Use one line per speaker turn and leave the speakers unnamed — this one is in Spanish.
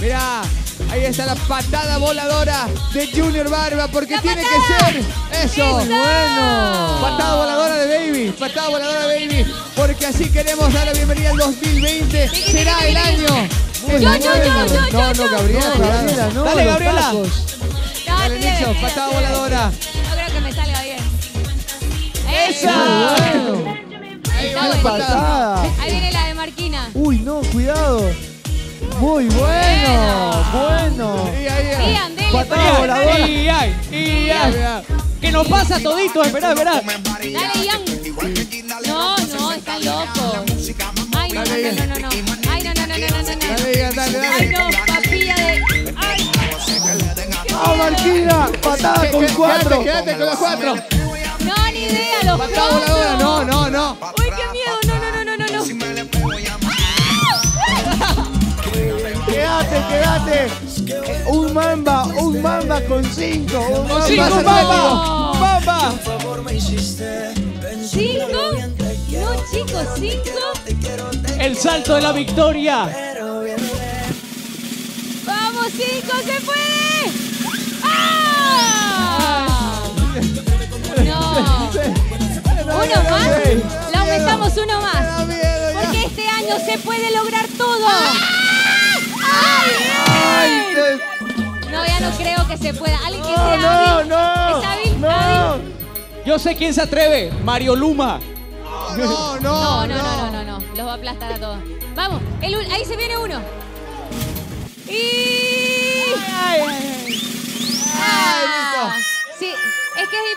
Mirá, ahí está la patada voladora de Junior Barba, porque tiene que ser eso.
Bueno.
Patada voladora de Baby, patada voladora de Baby, porque así queremos dar la bienvenida al 2020. Será el año.
Yo,
No, Gabriela.
no.
Dale, Gabriela. Dale,
Dale,
Nicho, patada voladora.
No creo que me salga bien.
¡Esa! Ahí va la
Está
patada.
Ahí viene la de Marquina.
Uy, no, cuidado. Muy bueno.
Ian, dele.
Patada voladora.
Ian.
Que nos pasa todito, esperá.
Dale, Ian. No, están locos. Ay, no. Ay, no.
Dale, Ian, dale.
Ay, no, papilla de... Ay.
¡Ah, Marquina! Patada con 4.
Quédate con los 4.
No, ni idea, los
Patada voladora, no.
Uy, qué miedo, no.
Quédate. Un mamba con 5.
Con 5, Mamba.
5. No, chicos, 5.
El salto de la victoria.
Vamos, 5, se puede. ¡Ah! No. Uno más. Le aumentamos uno más. Porque este año se puede lograr todo. ¡Ay! No, ya no creo que se pueda. Alguien que sea hábil. ¿Es hábil? ¿Hábil?
Yo sé quién se atreve. Mario Luma.
No.
Los va a aplastar a todos. Vamos. Ahí se viene uno. Y...
Ay, listo.
Sí, es que es